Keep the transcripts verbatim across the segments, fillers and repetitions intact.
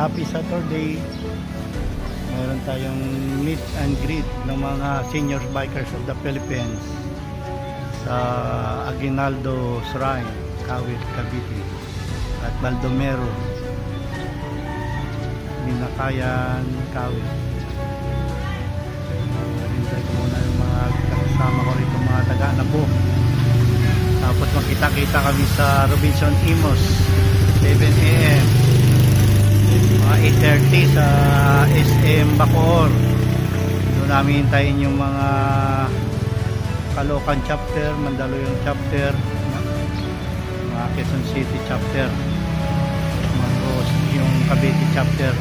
happy Saturday. Meron tayong meet and greet ng mga senior bikers of the Philippines sa Aguinaldo Shrine, Kawit, Cavite, at Baldomero, Binakayan, Kawit. Hintay ko muna yung mga kasama ko rito, mga taga-Anabo. Tapos makita-kita kami sa Robinson Imos, seven A M mga eight thirty sa S M Bacoor. Doon namin hintayin yung mga Caloocan chapter, Mandaluyong chapter, mga Quezon City chapter, yung Cavite chapter.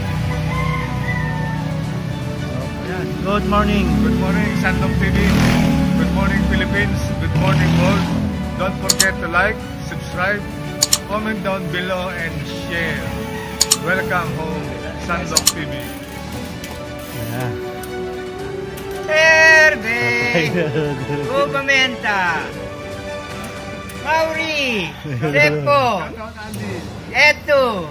So, yan. Good morning. Good morning, Sandong T V. Good morning, Philippines. Good morning, world. Don't forget to like, subscribe, comment down below, and share. Welcome home, Sandong T V. Yeah. Herbe! Ubamenta! Mauri! Repo! Eto!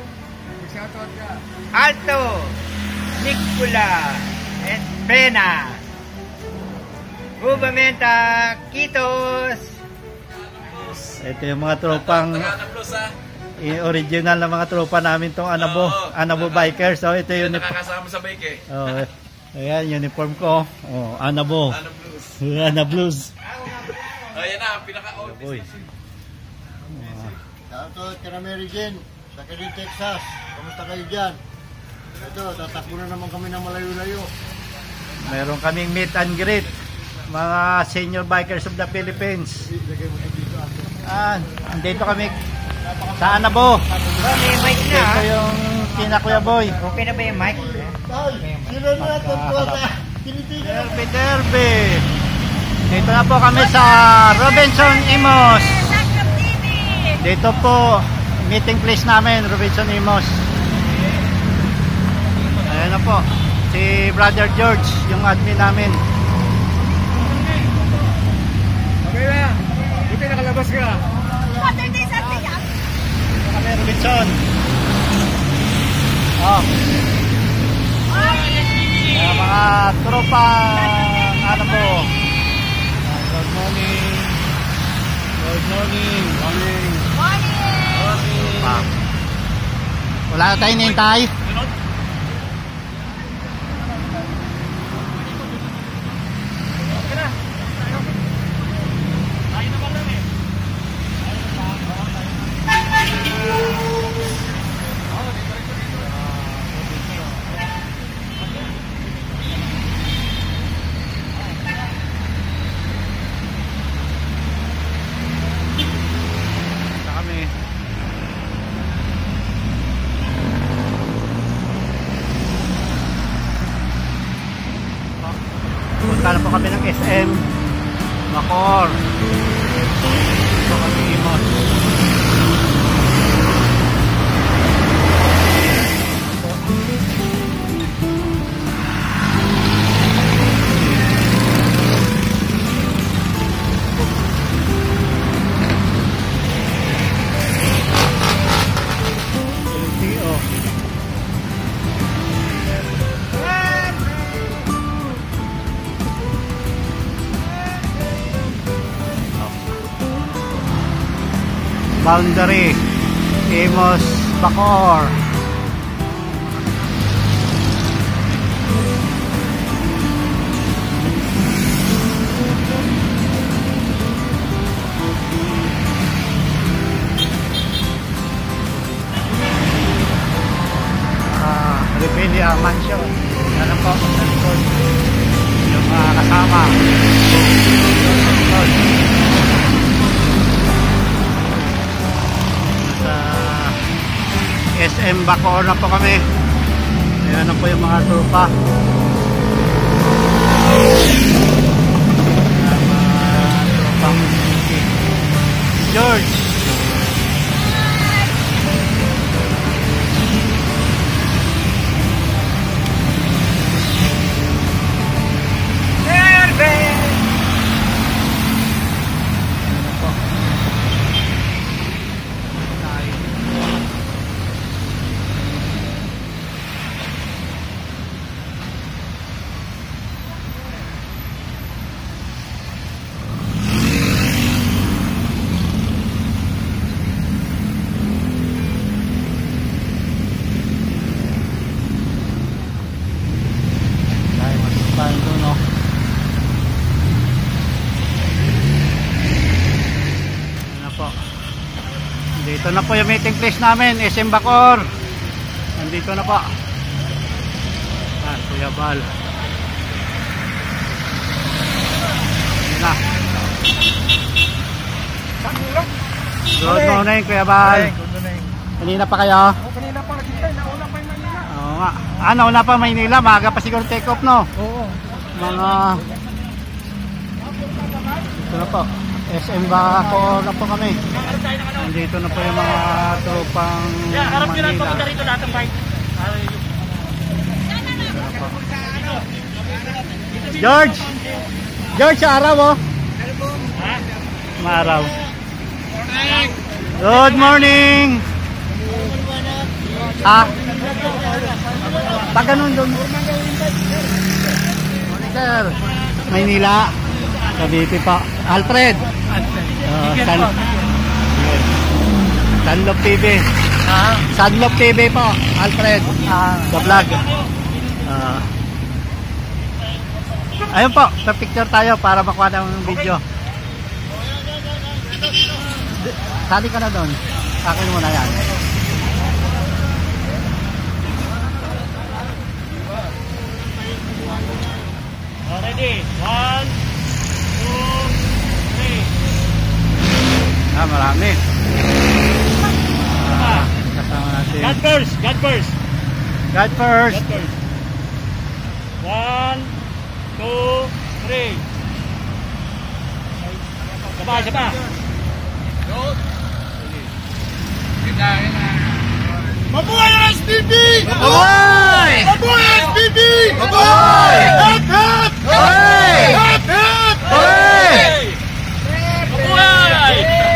Alto! Nicola! And Pena! Ubamenta! Kitos! Ito yung mga tropang original na mga tropa namin tong Anabo, Anabo bikers. So ito yung nakakasama sa bike eh. Oh, ayan uniform ko. Oh, Anabo. Ana Blues. Ana Blues. Oh, yan na, pinaka-old. Boy. Shoutout kay Mary Jane sa Karin, Texas. Kamusta kayo dyan? Ito, tatakbo na naman kami ng malayo-layo. Meron kaming meet and greet, mga senior bikers of the Philippines. Ah, andito kami sa Anabo. Oh, may mic na. Ito yung kina Kuya Boy. Okay na ba yung mic? Ay, sila na tungkol sa tinitigan. Derby, derby. Dito na po kami sa Robinson Imos. Dito po, meeting place namin, Robinson Imos. Ayan na po, si Brother George, yung admin namin. Okay na. Buti nakalabas ka. Saturday, Saturday yan. Kami Robinson. Oh. Ayan, mga tropa, ano po. Good morning. Good morning. Morning. Morning! Morning. Wala na tayo nintay. Punta na po kami ng S M Bacoor. Ito kami Imos. Boundary Imos Bacoor. Ah, Revelia Mansion. Ano po sa likod yung mga kasama. S M Bacoor na po kami. Ayan na po yung mga tropa. Ayan, mga tropa. George. Dito na po yung meeting place namin, S M Bacoor. Nandito na po. Ah, Kuya Bal. Ayan na. Good morning, Kuya Bal. Kanina pa kayo? Kanina pa nakita, nauna pa yung Manila. Oo nga. Ah, nauna pa Maynila. Maaga pa siguro take off, no? Oo. Mga... Dito na po. S M Bacoor na po kami. Nandito na po yung mga tropang Manila. Dito lahat ng bike. George! George, sa araw oh! Maaraw. Good morning! Ah? Pag ganun doon. Morning sir. Maynila. Cavite pa. Alfred. Uh, San Sanlop T V. Ah, Sanlop T V po. Alfred. ah, Sa vlog. Ah. Ayun po, sa picture tayo para makuha ng video. Sali ka na doon. Akin muna yan. ready. One, two, three. Ah, marami. Ah, kasama natin. God first, God first. God first. God first. One, two, three. Saba, saba. Mabuhay ang S P B! Mabuhay! Mabuhay ang S P B! Mabuhay! Hep, hep! Mabuhay! Hep, hep! Mabuhay! Mabuhay!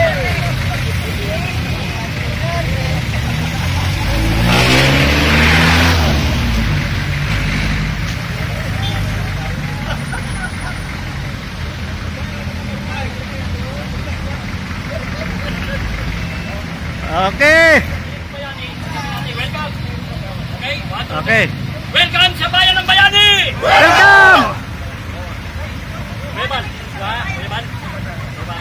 Okay. Welcome. Okay, one, two, Okay. welcome sa bayan ng Bayani! Welcome! Reban, dua, reban. Dua.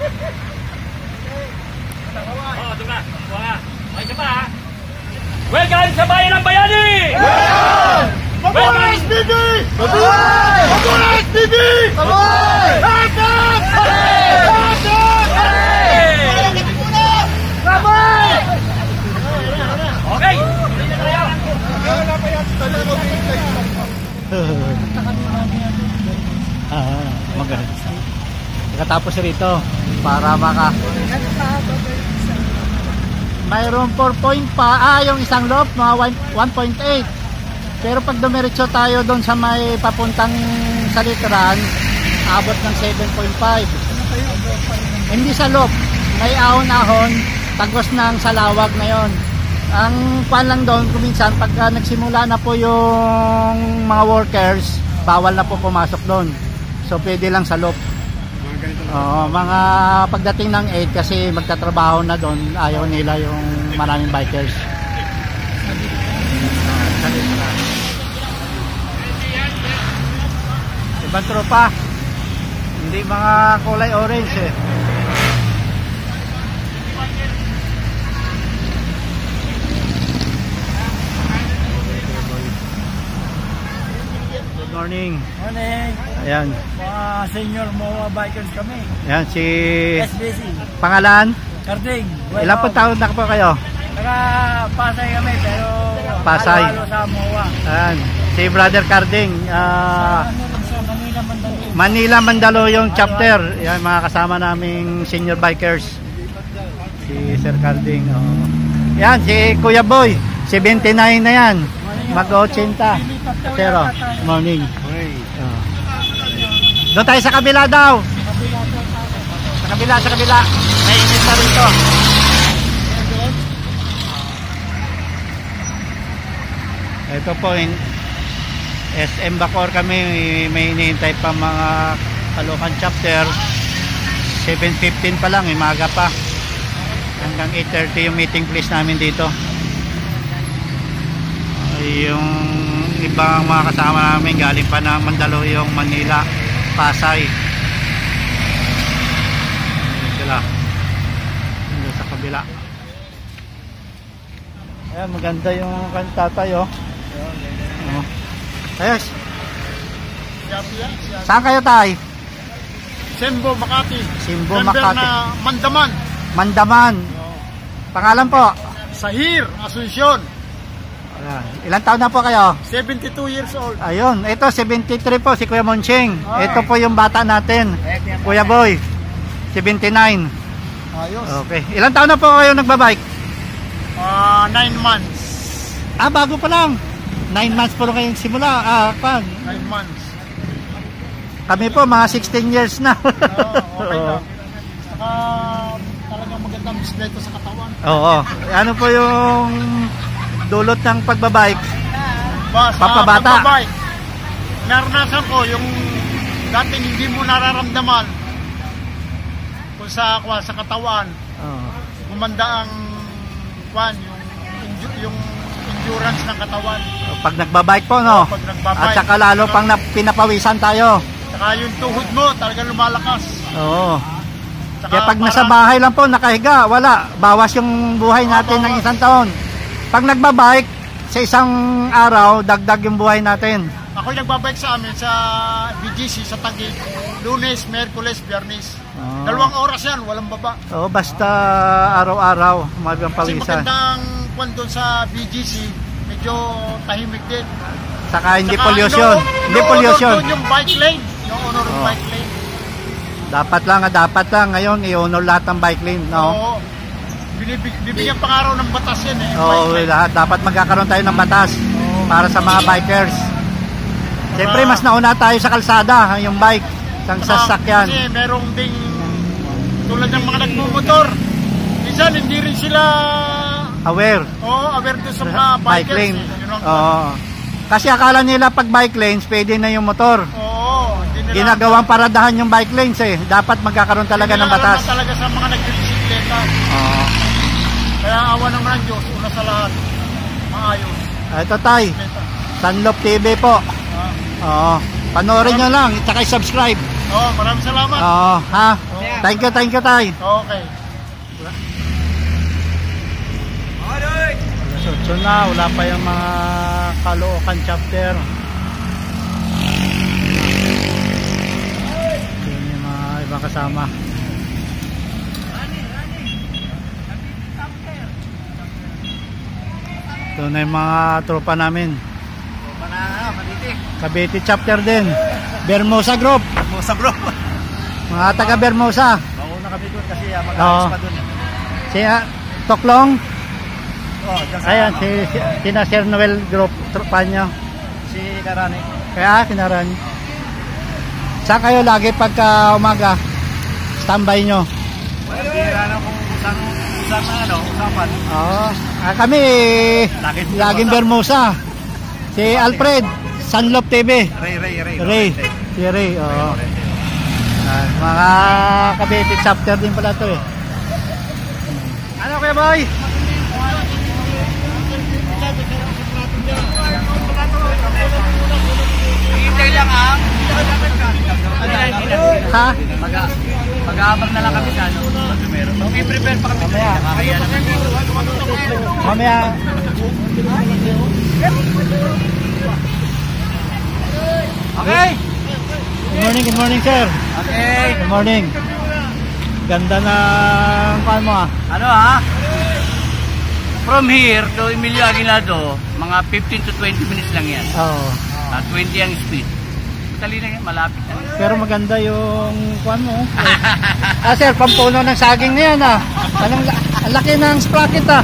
Oh, dua. Dua. Ay, isa pa ha. Welcome sa bayan ng Bayani! Mabuhay ang S P B! Mabuhay! Mabuhay ang S P B! Mabuhay! Hep, hep! Hep, hep! Okay. Ah, maganda. Pagkatapos rito para maka mayroon four point pa ah yung isang loop mga one point eight, pero pag dumiretso tayo doon sa may papuntang Salitran abot ng seven point five. Hindi sa loop, may ahon-ahon tagos ng salawag na yon. Ang pan lang doon kuminsan pagka nagsimula na po yung mga workers, bawal na po pumasok doon. So pwede lang sa loop. Oo, mga pagdating ng eight kasi magtatrabaho na doon, ayaw nila yung maraming bikers. Ibang tropa. Hindi mga kulay orange eh. Good morning. Morning. Ayan. Mga senior M O A bikers kami. Ayan si S B C. pangalan. Karding. Ilang po taon na po kayo? Naka-Pasay kami pero Pasay. halo-halo sa M O A. Ayan. Si Brother Carding. ah, Ano lang sa Manila, Mandaluyong. Manila Mandaluyong chapter. Yan mga kasama naming senior bikers. Si Sir Carding. Oh. Yan si Kuya Boy. seventy-nine na yan. Mag-eighty. Pero morning. Oh. Doon tayo sa kabila daw. Sa kabila, sa kabila. May init na rito. Ito po in S M Bacoor kami, may hinihintay pa mga Caloocan chapter. seven fifteen pa lang, may maga pa. Hanggang eight thirty yung meeting place namin dito. Yung ibang mga kasama namin galing pa ng Mandaluyong, Manila, Pasay. Sila. Dito sa kabila. Ayan, maganda yung kantatay, oh. Oh. Ayos. Saan kayo, tay? Sembo, Makati. Simbo, Member Makati. na Mandaman. Mandaman. Pangalan po? Sahir, Asuncion. Ayan. Ilang taon na po kayo? seventy-two years old. Ayun, ito seventy-three po si Kuya Monching. Ah. Ito po yung bata natin. Kuya Boy, seventy-nine. Ayos. Okay. Ilang taon na po kayo nagbabike? Ah, nine months. Ah, bago pa lang. nine months po lang kayong simula. Ah, pan. Nine months. Kami po mga sixteen years na. Oo, okay Oo. lang. Saka talagang magandang bisikleta sa katawan. Oo. Ano po yung dulot ng pagbabike? Ba, sa Papabata. pagbabike, naranasan ko yung dating hindi mo nararamdaman kung sa, kung sa katawan, Oo. gumanda ang kwan, yung, endu- yung endurance ng katawan. Pag nagbabike po, no? Pag nagbabike. At saka lalo pang nap- pinapawisan tayo. Saka yung tuhod mo, talagang lumalakas. Oo. Saka Kaya pag nasa parang- bahay lang po, nakahiga, wala. Bawas yung buhay natin Oo, ng bawas. isang taon. Pag nagbabike, sa isang araw, dagdag yung buhay natin. Ako nagbabike sa amin sa B G C sa Taguig. Lunes, Merkules, Biyernes. Oo. Dalawang oras yan, walang baba. Oo, basta araw-araw, magang Kasi pawisan. magandang kwan doon sa B G C, medyo tahimik din. Saka hindi Saka pollution. ino- Hindi ino-honor pollution. doon yung bike lane. Yung honor ng Oo. bike lane. Dapat lang, ah, dapat lang. Ngayon, i-honor lahat ng bike lane, no? Oo. Binibig, bibigyan pang araw ng batas yan eh. yung Oo, bike lane. lahat. Dapat magkakaroon tayo ng batas Oo. para sa mga bikers. Siyempre, mas nauna tayo sa kalsada, yung bike, sang Saka, sasakyan. Kasi merong ding tulad ng mga nagmumotor. Minsan hindi rin sila Aware. oh, aware doon sa mga Bike bikers. lane. Eh. Yun ang- Oo. Kasi akala nila pag bike lanes, pwede na yung motor. Oo, hindi nila Ginagawang paradahan yung bike lanes eh. Dapat magkakaroon talaga hindi ng nila batas. alam na talaga sa mga nagbibisikleta. Oo. Kaya awa naman ng Diyos, una sa lahat, maayos. Ito tay, Bisikleta. Sunloop T V po. Ah. Oo. Panoorin nyo lang, tsaka subscribe. Oh, maraming salamat. Oo, ha? Thank you, thank you tay. Okay. alas otso na, wala pa yung mga Caloocan chapter. Yun yung mga ibang kasama. Ito na yung mga tropa namin. Cavite chapter din. Bermosa Group. Musa bro. Mga taga Bermosa. Mauna kami doon kasi uh, Oo. pa doon. Si ah, Toklong. Oh, dyan sa Ayan, ano, si, si, si Sir Noel Group, tropa nyo. si Karani. Kaya kinaran. Saan kayo lagi pagka umaga? Standby nyo? Bira na kung saan saan na ano, usapan. Oo. Ah, kami, Lagi- laging Bermosa. Si Alfred, Sunloop T V. Ray, Ray, Ray. Ray. Si Ray, oo. Ah, mga Cavite chapter din pala to eh. Ano kuya boy? Hintay lang ah. Ha? Mag-aabang na lang kami sa ano. Okay, prepare pa kami. Mamaya. Kaya naman. Mamaya. Okay. Good morning, good morning sir. Okay. Good morning. Ganda ng paano mo ah. Ano ha? From here to Emilio Aguinaldo, mga fifteen to twenty minutes lang yan. Oo. Ah, twenty ang speed. Dali lang yan, malapit na. Pero maganda yung kuan mo. Ah sir, pampuno ng saging na yan ah. Anong, ang laki ng sprocket ah.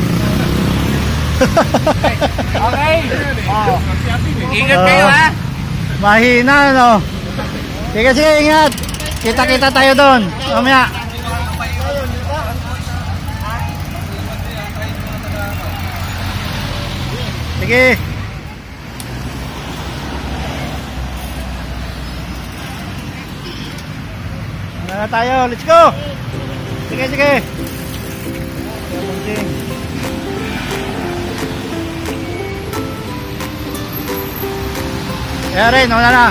Okay. Oh. Ingat kayo Oo. ha. Mahina no. Sige sige, ingat. Kita-kita tayo doon. Mamaya. Sige. Ano na tayo? Let's go. Sige sige. Kaya rin, wala na.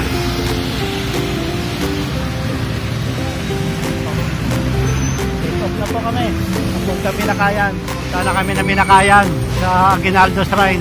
Take off na po kami. Kung kami nakayan. Sana kami na minakayan. sa Aguinaldo Shrine.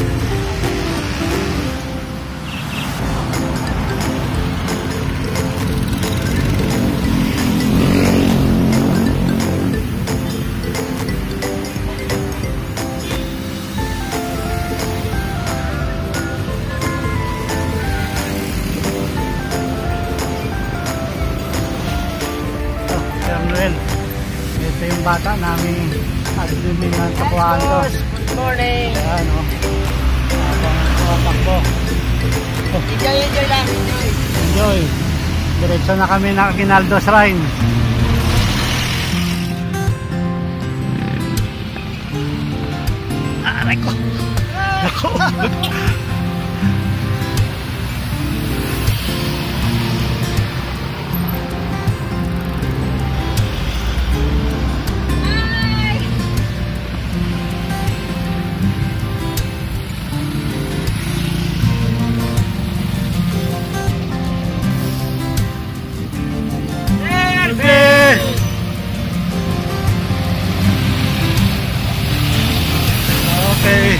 Ito yung bata namin nagbibig ng tapuan to. Good morning. Ayan o. Habang takbo. Enjoy, enjoy lang. Enjoy. Enjoy. Diretso na kami ng Aguinaldo Shrine. Aray ko. Ako. Okay.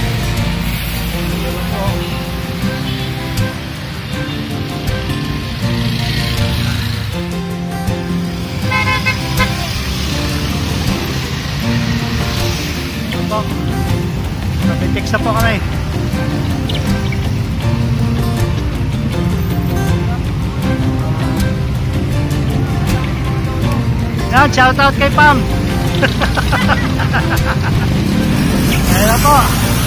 Napitik sa po kami. Yan, shout out kay Pam. Ayan po.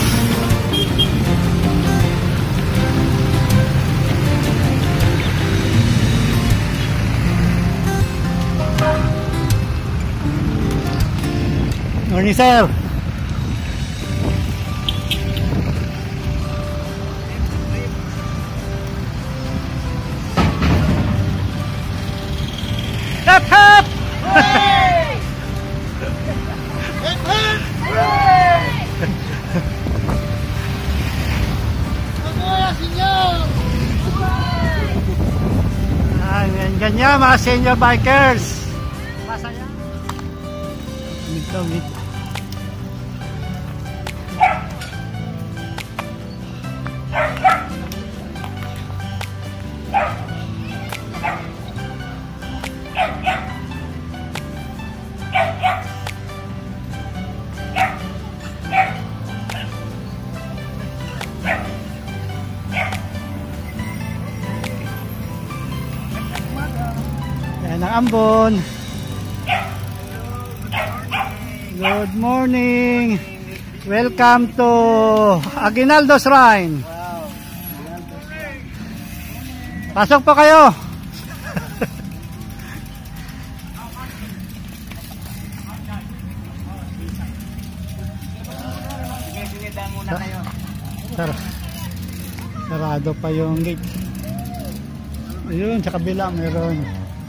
Morning, sir. Hep hep. Ayan, ganyan mga senior bikers. Masaya. Mito, mito. Yan ang ambon. Good morning. Welcome to Aguinaldo Shrine. Pasok po kayo. Sar sarado pa yung gate. Ayun, sa kabila meron.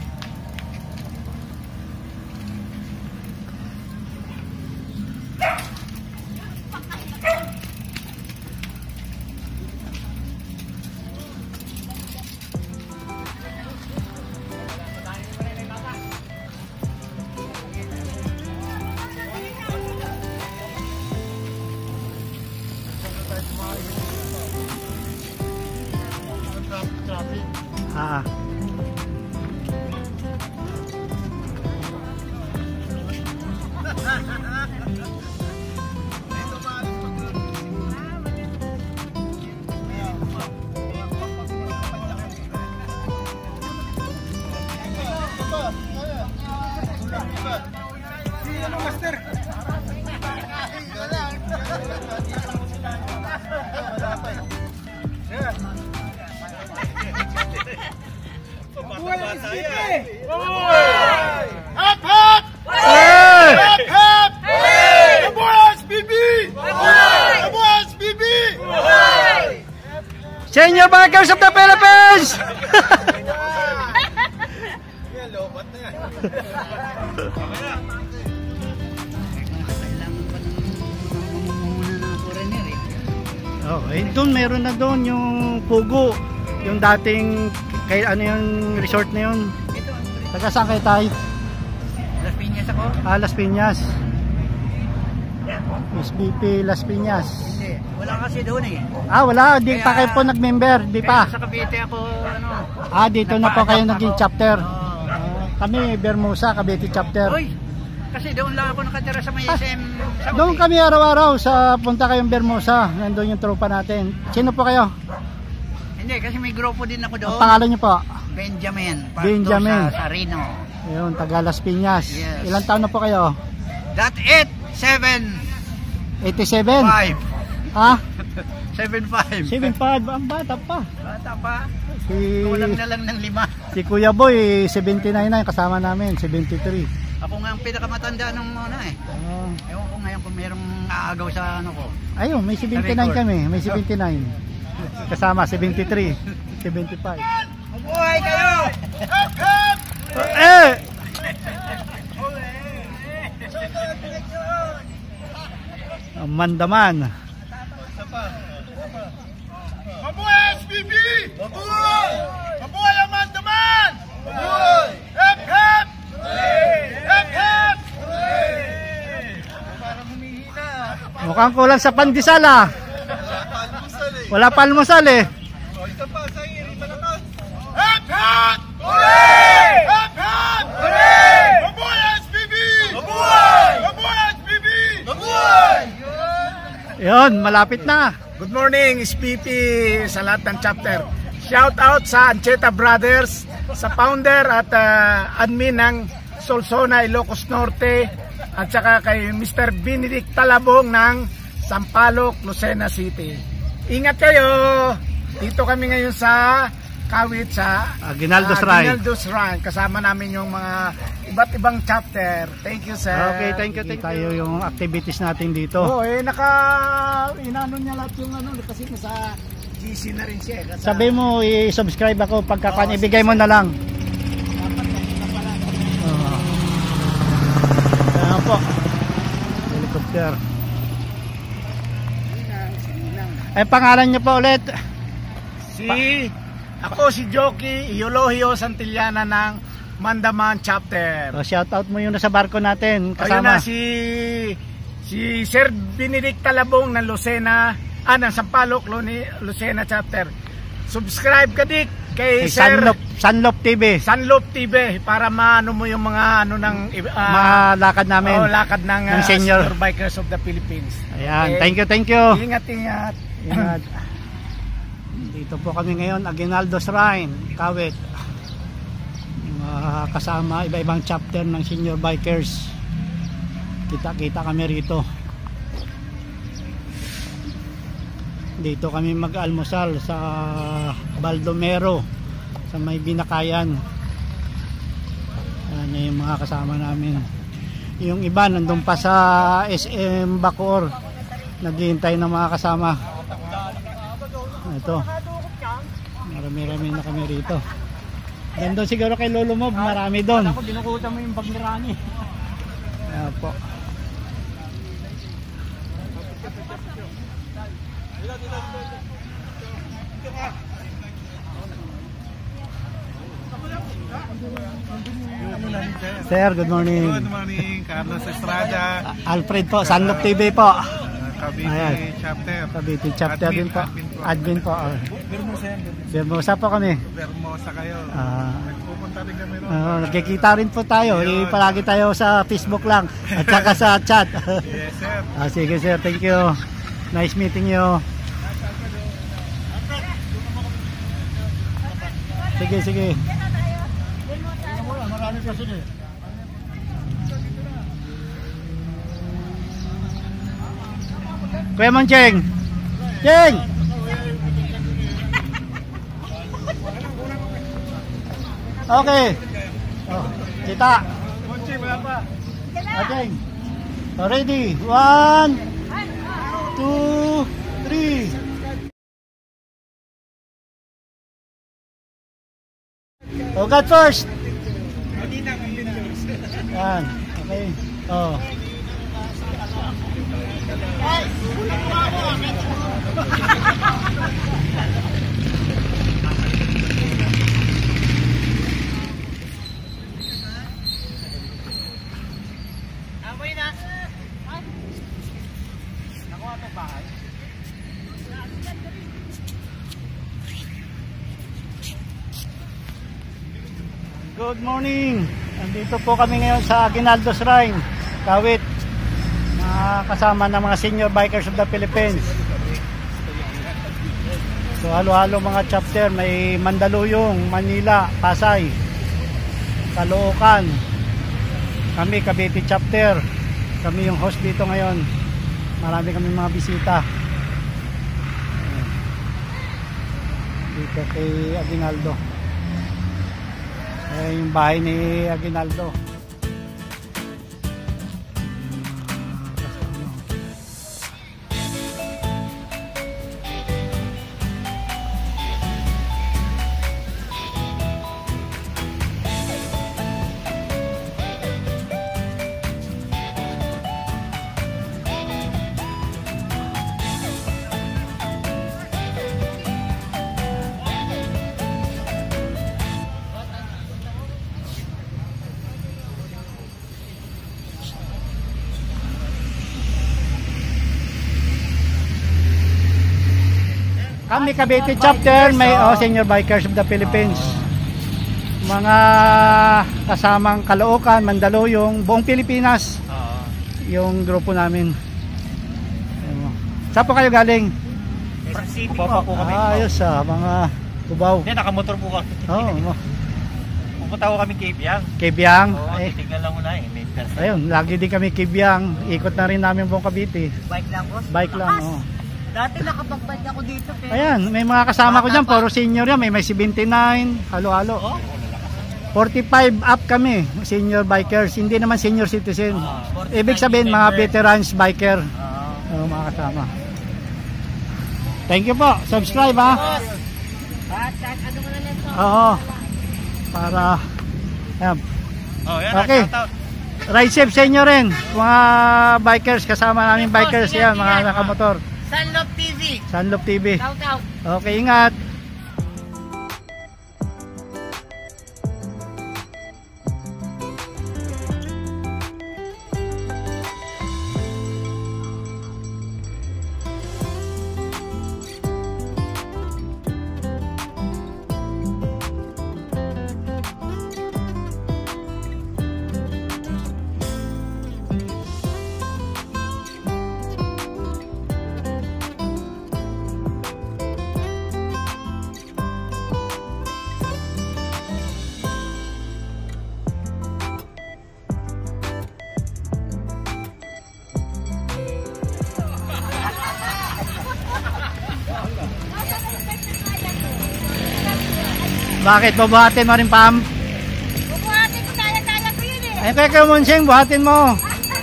Ah. Hap hap! Hey! Hap hap! Kabuhas B B! Kabuhas B B! Senior Bikers of the Philippines! Oh, eh, doon meron na doon yung Pugo, yung dating kay ano yung resort na yun. Taga saan kayo tayo? Las Piñas ako. Ah, Las Piñas. S B P Las Piñas. Hindi, wala kasi doon eh. Ah, wala. Di Kaya- pa kayo po nag-member. Di pa. Kaya sa Cavite ako, ano. Ah, dito na po kayo nagpa-adapt naging ako. chapter. Oo. Ah, kami, Bermusa, Cavite chapter. Uy, kasi doon lang ako nakatira sa may S M South. Doon eh. kami araw-araw sa punta kayong Bermusa. Nandun yung tropa natin. Sino po kayo? Hindi, kasi may grupo din ako Ang doon. pangalan niyo po? Benjamin. Part Benjamin. two Sa Sarino. Ayun, taga Las Piñas. Yes. Ilang taon na po kayo? That eight, seven, eighty-seven? five. Ha? seven, five. seventy-five? Ang bata pa. Bata pa. Si, Kulang na lang ng lima. si Kuya Boy, seventy-nine na yung kasama namin, seventy-three. Ako nga ang pinakamatanda nung una eh. Ah. Ewan ko ngayon kung mayroong aagaw sa ano ko. Ayun, may seventy-nine Sa record. kami. May seventy-nine. Kasama, seventy-three. seventy-five. Mabuhay kayo! Eh! Mandaman. Mabuhay S B B! Mabuhay! Mabuhay ang Mandaman! Mabuhay! Hep hep! Hep hep! Parang humihina. Mukhang kulang sa pandesal ah. Wala pa almusal eh. O, isa pa, sa iri malakas. Hep hep! Hooray! Hep hep! Hooray! Mabuhay S B B! Mabuhay! Mabuhay S B B! Mabuhay! Yun, malapit na. Good morning, S P P sa lahat ng chapter. Shout out sa Ancheta Brothers, sa founder at uh, admin ng Solsona, Ilocos Norte, at saka kay Mister Benedict Talabong ng Sampaloc, Lucena City. Ingat kayo! Dito kami ngayon sa Kawit sa Aguinaldo ah, Shrine. Aguinaldo Shrine. Kasama namin yung mga iba't ibang chapter. Thank you, sir. Okay, thank you, thank you. Tayo yung activities natin dito. Oo, eh, naka, inano niya lahat yung ano, kasi nasa G C na rin siya. Eh, Sabi mo, i-subscribe ako pagkakan, ibigay mo na lang. Oh. Ayan po. Helicopter. Ay, pangalan niyo po ulit. Si, ako si Jockey Eulogio Santillana ng Mandaman Chapter. So, shout out mo yung nasa barko natin. Ayun Kasama. na, si, si Sir Benedict Talabong ng Lucena, ah, ng Sampaloc, Luni- Lucena Chapter. Subscribe ka dik kay Kay Sir Sunlop, Sunlop T V. Sunlop T V para maano mo yung mga ano ng uh, Malakad namin. oh, lakad ng, ng uh, senior. Senior Bikers of the Philippines. Ayan, Okay. thank you, thank you. Ingat, ingat. Ingat. Dito po kami ngayon, Aguinaldo Shrine, Kawit. Mga kasama, iba-ibang chapter ng senior bikers. Kita-kita kami rito. Dito kami mag-almusal sa Baldomero, sa may Binakayan. Ayan yung mga kasama namin. Yung iba nandun pa sa S M Bacoor, naghihintay ng mga kasama. Ito, marami-rami na kami rito. Ganda siguro kay Lolo Mob, marami doon. Ako, binukutan mo yung bag ni Rani. Ayan po. Sir, good morning. Good morning, Carlos Estrada, Alfred po, Sunlock T V po. Cavite Ayan. Chapter. Cavite chapter Admin, din po. admin po. Admin po. ah. Bermosa yan, Bermosa po kami. Bermosa kayo. Ah, Nagpupunta rin kami ron. ah, nagkikita rin po tayo. Eh, palagi tayo sa Facebook lang at saka sa chat. Yes, sir. Ah, sige sir, thank you. Nice meeting you. Sige, sige. Marami kasi eh. Kuya Mancheng. Cheng. Okay. Oh, kita. Monchi, wala pa. Okay. So, ready. One, two, three. Oh, God first. Yan. Okay. Oh. Good morning. Andito po kami ngayon sa Aguinaldo Shrine, Kawit. Mga kasama ng mga senior bikers of the Philippines. So halo-halo mga chapter, may Mandaluyong, Manila, Pasay, Caloocan. Kami Cavite chapter. Kami yung host dito ngayon. Marami kami mga bisita. Dito kay Aguinaldo. Ayan yung bahay ni Aguinaldo. Kami Cavite chapter, may oh, senior bikers of the Philippines. Mga kasamang Caloocan, Mandaluyong, buong Pilipinas. Yung grupo namin. Saan po kayo galing? Cubao po kami. Ah, ayos ah, mga Cubao. Hindi, nakamotor po kami. Oo. Oh, Pupunta ko kami kay Biang. kay Biang. Oo, Eh, titignan lang muna eh. May person. ayun, lagi din kami kay Biang. Ikot na rin namin buong Cavite. Bike lang, boss. Bike lang, oh. Dati nakapag-bike ako dito, pero... Ayan, may mga kasama ko dyan, puro senior yan. May may seventy-nine, halo-halo. forty-five up kami, senior bikers. Hindi naman senior citizen. Ibig sabihin, mga veterans biker. Oh, mga kasama. Thank you po. Subscribe ha. At, at ano ka na nito? Oo. Para, ayan. Oh, yan. Okay. Shout out. Ride safe sa inyo rin. Mga bikers, kasama namin bikers yan, mga nakamotor. Sunlop T V. Sunlop T V. Shout out. Okay, ingat. Bakit? Bubuhatin mo rin, Pam? Bubuhatin ko, kaya-kaya ko yun eh. Ayun kaya kayo, Munsing, buhatin mo.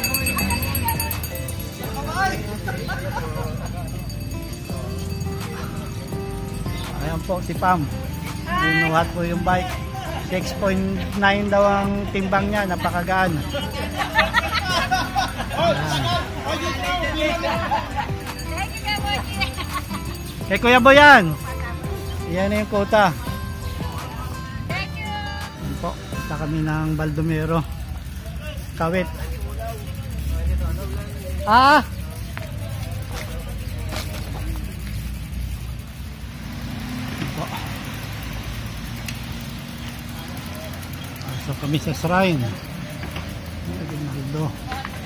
Ayan po, si Pam. Binuhat po yung bike. six point nine daw ang timbang niya, napakagaan. Kay Kuya Boyan. Yan na yung kota. Yan po, punta kami ng Baldomero, Kawit. Ah! Yan po. So kami sa shrine. Aguinaldo.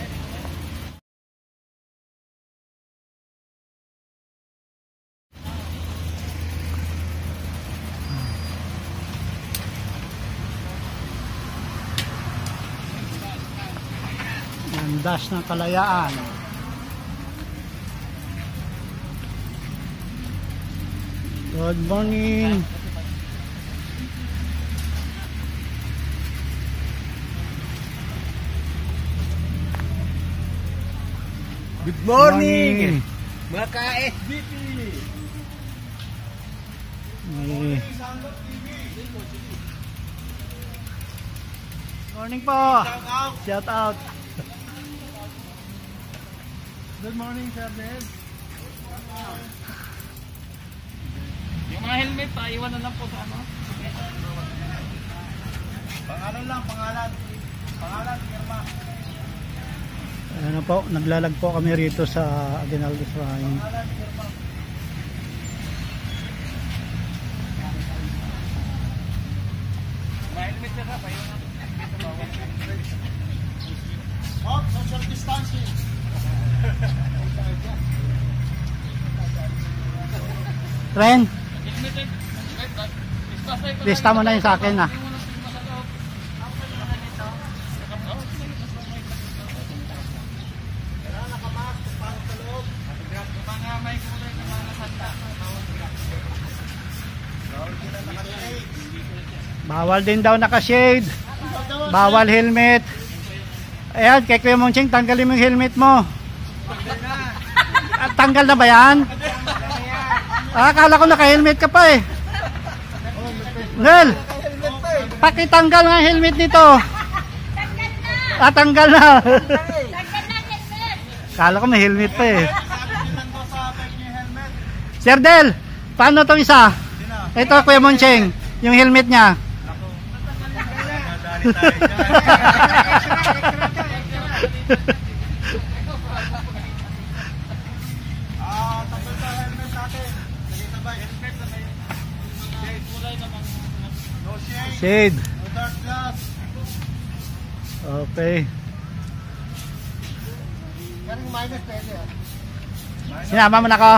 Dash ng Kalayaan. Good morning. Good Morning. Mga ka-S B P. May... Morning po. Shout out. Shout out. Good morning, Sir Ben. Yung mga helmet pa, iwan na lang po sa ano. Pangalan lang, pangalan. Pangalan, firma. Ano po, naglalag po kami rito sa Aguinaldo Shrine. Oh, social distancing. Ren, lista mo na yung sa akin ah. Bawal din daw naka-shade. Bawal helmet. Ayan, kay Kuya Moncheng, tanggalin mo yung helmet mo. Ah, tanggal na ba yan? Ah, akala ko naka-helmet ka pa eh. Nel, pakitanggal nga helmet nito. Ah, tanggal na. Akala ko may helmet pa eh. Sir Del, paano to isa? Ito, Kuya Moncheng, yung helmet niya. Shade. Okay. Sinama mo na ako.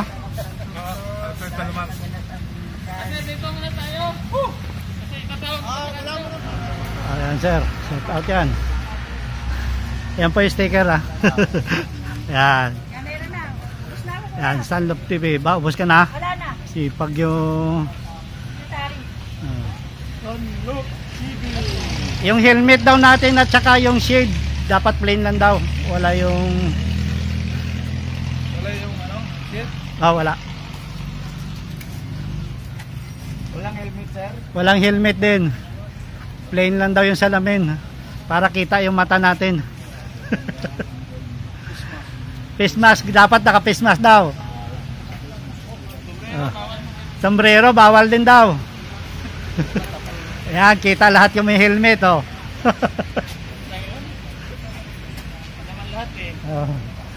Ayan sir, shout out yan. Yan po yung sticker ah. Yan. Yan, Sunlove T V. Ba, ubos ka na? Wala na. Sipag yung... Sorry. Uh, yung helmet daw natin at saka yung shade, dapat plain lang daw. Wala yung... Wala yung ano? Shit? Ah, wala. Walang helmet, sir. Walang helmet din. Plain lang daw yung salamin para kita yung mata natin. Face mask, dapat naka face mask daw. Ah. Sombrero bawal din daw. Ayan, kita lahat yung may helmet oh. Oh.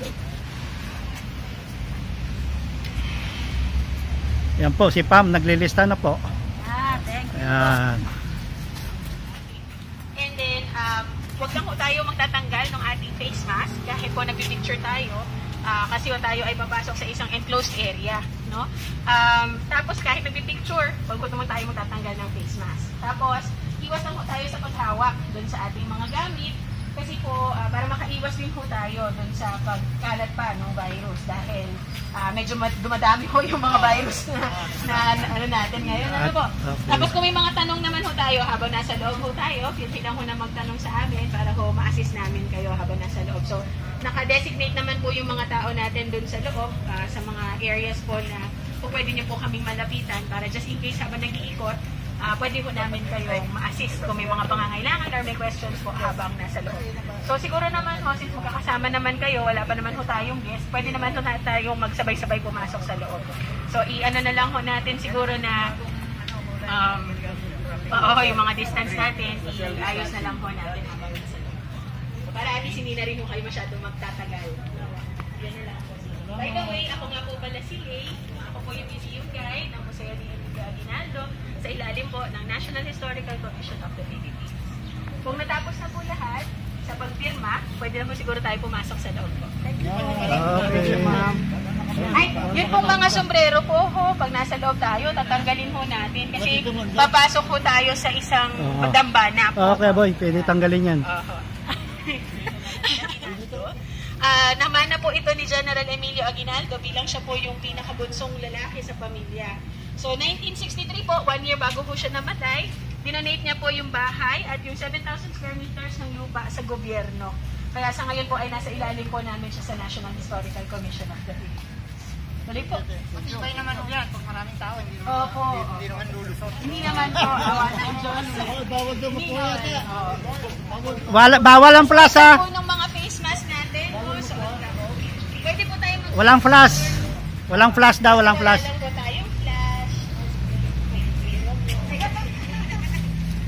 Yan po, si Pam naglilista na po. Ah, thank you. Ayan. And then, um, huwag lang po tayo magtatanggal ng ating face mask kahit po nag-picture tayo uh, kasi po tayo ay papasok sa isang enclosed area, no? Um, tapos kahit nag-picture, huwag po naman tayo magtatanggal ng face mask. Tapos, iwas lang po tayo sa paghawak dun sa ating mga gamit kasi po, uh, para makaiwas din po tayo dun sa pagkalat pa ng virus dahil uh, medyo dumadami po yung mga virus na, na, na ano natin ngayon. Ano po? Okay. Tapos kung may mga tanong naman ho tayo habang nasa loob ho tayo, feel free lang ho na magtanong sa amin para ho ma-assist namin kayo habang nasa loob. So, naka-designate naman po yung mga tao natin dun sa loob, uh, sa mga areas po na kung pwede niyo po kaming malapitan para just in case habang nag-iikot, Uh, pwede po namin kayong ma-assist kung may mga pangangailangan or may questions po habang nasa loob. So siguro naman ho, since magkakasama naman kayo, wala pa naman ho tayong guest, pwede naman ho tayong magsabay-sabay pumasok sa loob. So i-ano na lang ho natin siguro na um, oo, yung mga distance natin, i-ayos na lang ho natin habang nasa loob. Para at least hindi na rin ho kayo masyadong magtatagal. Yan na lang po. By the way, ako nga po pala si Lay. Ako po yung museum guide ng Museo ni Emilio Aguinaldo sa ilalim po ng National Historical Commission of the Philippines. Kung natapos na po lahat, sa pagpirma, pwede na po siguro tayo pumasok sa loob po. Thank you. Okay, ma'am. Ay, yun po mga sombrero po ho, pag nasa loob tayo, tatanggalin ho natin kasi papasok ho tayo sa isang Oo. dambana po. Okay boy, pwede tanggalin yan. Oho. Uh, namana po ito ni General Emilio Aguinaldo bilang siya po yung pinakabunsong lalaki sa pamilya. So nineteen sixty-three po, one year bago po siya namatay, dinonate niya po yung bahay at yung seven thousand square meters ng lupa sa gobyerno. Kaya sa ngayon po ay nasa ilalim po namin siya sa National Historical Commission of the Philippines. Tuloy po. Matibay naman po yan pag maraming tao. Hindi naman, Opo. hindi, hindi naman lulusot. Hindi naman po. Awan ng Diyos. Bawal daw Hindi naman. Wala, bawal ang flash ha. Po ng mga face mask natin. Oh, so, pwede po tayo mag- Walang flash. Walang flash daw, walang flash. Wala lang po tayong flash.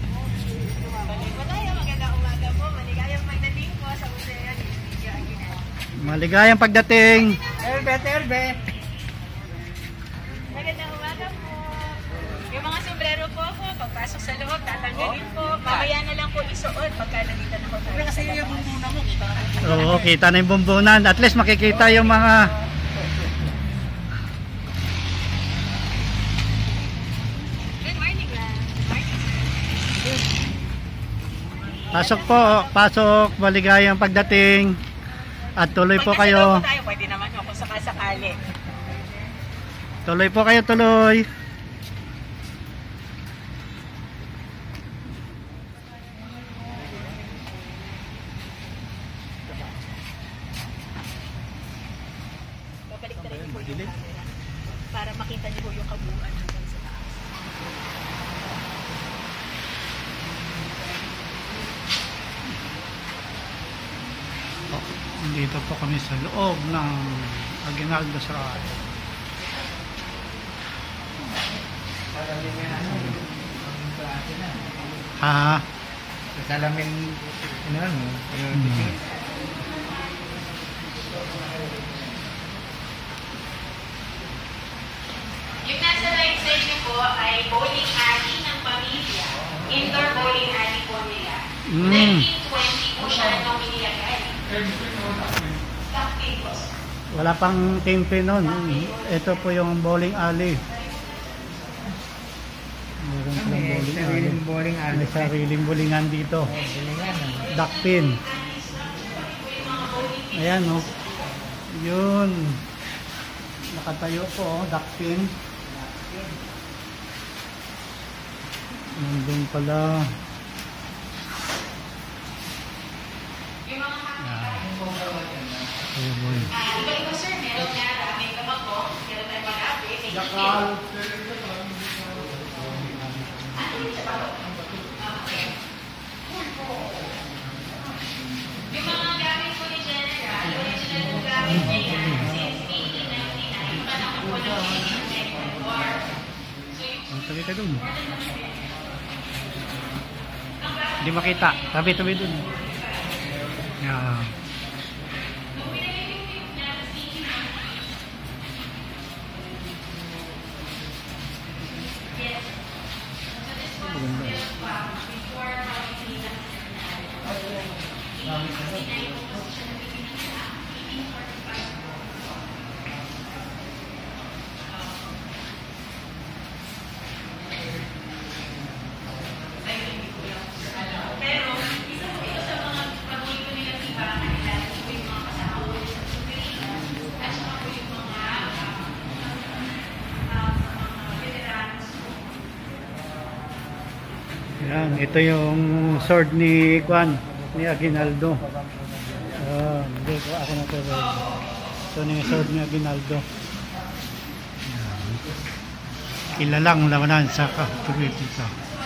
Wala tayo. Magandang umaga po. Maligayang magdating po sa Museo ni Emilio Aguinaldo. Maligayang pagdating. Terbe, terbe. Magandang umaga po. Yung mga sombrero po po, pagpasok sa loob, tatanggalin po. Mamaya na lang po isuot pagka nandito na po tayo. Kasi yung bumbuna mo, kita. Oo, kita na yung bumbunan. At least makikita yung mga... Good morning, ma'am. Good morning. Pasok po, pasok. Maligayang pagdating. At tuloy po Pag nasa loob kayo. po tayo, pwede naman ako sakasakali. Tuloy po kayo, tuloy. Babalik na rin po yung camera para makita niyo po yung kabuuan hanggang sa taas. Dito po kami sa loob ng Aguinaldo Shrine. Ha? Salamin, ano ano? Hmm. Yung nasa right side niyo po ay bowling alley ng pamilya. Indoor bowling alley po nila. Mm. nineteen twenty po siya nung inilagay. Stock tables. Wala pang timpe nun. Ito po yung bowling alley. Meron po yung bowling alley. Sariling bowling alley. May sariling bowlingan dito. Bowlingan. Duckpin. Ayan o. Oh. Yun. Nakatayo po o. Oh, duckpin. Nandun pala. Yung mga Ayun boy. Ah, iba-iba sir, meron nga, may kamako, meron tayong magabi, may itik. Ano yung sa bawat? Okay. Yung mga gamit po ni General, yung original po gamit niya yan, since eighteen ninety-nine, panahon po ng Philippine American War. So yung Ang tabi ka dun. Hindi makita. Tabi-tabi dun. Yeah. Yan, ito yung sword ni Juan, ni Aguinaldo. Ah, hindi ko ako na pero ito yung sword ni Aguinaldo. Yan. Kilalang labanan sa kapatid dito.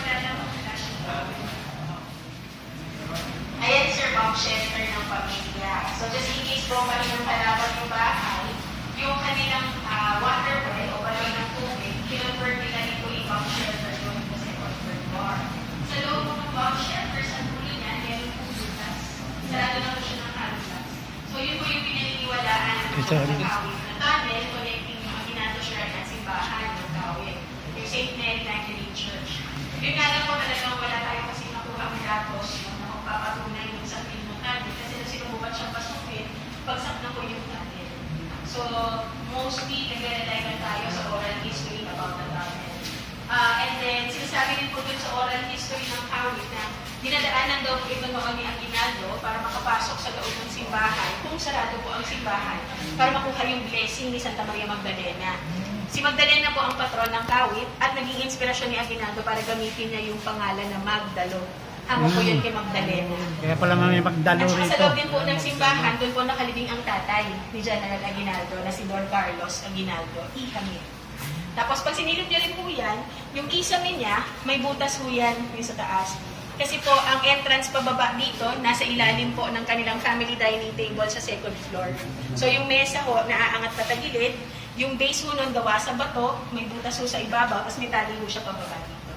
ayan sir, bomb shelter ng pamilya. So just in case po kami ng kalaban yung bahay, yung kanilang uh, water well o balon ng tubig, kinonvert nila ito yung bomb shelter doon sa second third floor. Sa loob ng bomb shelter, sa tuloy niya, meron po butas. Sarado na po siya ng canvas. So yun po yung pinaniniwalaan ng mga kawit na tunnel connecting yung Aguinaldo Shrine at simbahan ng kawit. Yung Saint Mary Magdalene Church. Yun nga lang po talagang wala tayo kasi nakuha ang datos yung magpapatunay yung sa ng tunnel kasi nung sinubukan siyang pasukin, bagsak na po yung tunnel. So, mostly, nagre-rely na tayo sa oral history about the tunnel. Uh, and then, sinasabi din po dun sa oral history ng kawit na dinadaanan daw po ito noon ni Aguinaldo para makapasok sa loob ng simbahan, kung sarado po ang simbahan, para makuha yung blessing ni Santa Maria Magdalena. Si Magdalena po ang patron ng kawit at naging inspirasyon ni Aguinaldo para gamitin niya yung pangalan na Magdalo. Hango po yun kay Magdalena. Kaya pala may Magdalo At saka sa rito. loob din po ng simbahan, doon po nakalibing ang tatay ni General Aguinaldo na si Don Carlos Aguinaldo, Ihame. Tapos pag sinilip niya rin po yan, yung kisame niya, may butas po yan yung sa taas. Kasi po, ang entrance pababa dito, nasa ilalim po ng kanilang family dining table sa second floor. So yung mesa ho, naaangat patagilid, yung base ho nun gawa sa bato, may butas ho sa ibabaw, tapos may tali ho siya pababa dito.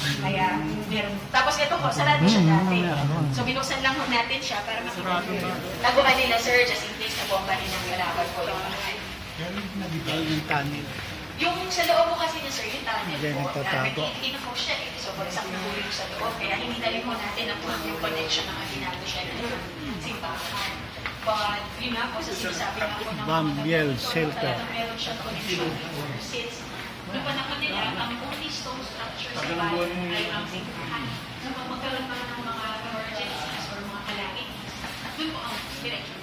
Kaya, meron. Tapos ito po, sarado siya Mm, dati. meron. So, binuksan lang ho natin siya para makita nyo. Taguan nila, sir, just in case na bomba rin ang galawan po yung mga. Yung tunnel. Yung sa loob po kasi niya, sir, yung tunnel Diyan po. nagtatago. Uh, Ino-focus siya eh. So, for example, nahuli ko sa loob. Kaya hindi na rin po natin ang yung connection na kabinado siya ng simbahan. But, yun nga po, sa sinasabi nga po ng Bambiel mga shelter. talagang meron siyang connection since noong panahon nila, ang only stone structure sa bayan ay ang simbahan. So, pag magkaroon pa ng mga emergencies or mga calamities, doon po ang direction.